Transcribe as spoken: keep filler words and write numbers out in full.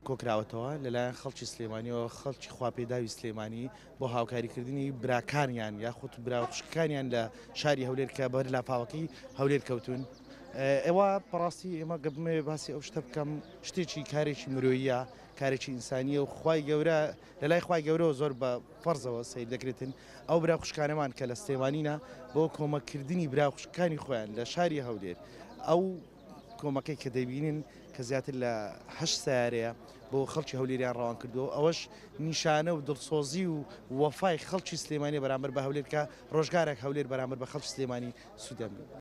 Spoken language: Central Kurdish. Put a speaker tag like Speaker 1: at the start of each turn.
Speaker 1: کۆکراوەتەوە لەلایەن خەڵکی سلێمانیەوە خەڵکی خواپێداوی سلێمانی بۆ هاوکاریکردنی براکانیان یاخود براوخشکانیان لە شاری هەولێر کە بەر لاپاوەکەی هەولێر کەوتون. ئێوە بەڕاستی ئێمە گەبمێ باسی ئەو شتە بکەم شتێکی کارێکی مرۆییە کارێکی ئینسانیە و خوای گەورە لەلای خوای گەورەوە زۆر بە فەرزەوە سیر دەکرێتن ئەو براوخشکانەمان کە لە سلێمانینە بۆ کۆمەکردنی براوخشکانی خۆیان لە شاری هەولێر ئەو کۆمەکەی کە دەبینن کە زیاتر لە هەشت سیارەیە بۆ خەڵکی هەولێریان ڕەوان کردووە ئەوەش نیشانە و دڵسۆزی و وەفای خەڵکی سلێمانی بەرامبەر بە هەولێر کە ڕۆژگارێک هەولێر بەرامبەر بە خەڵکی سلێمانی سوودەمێ.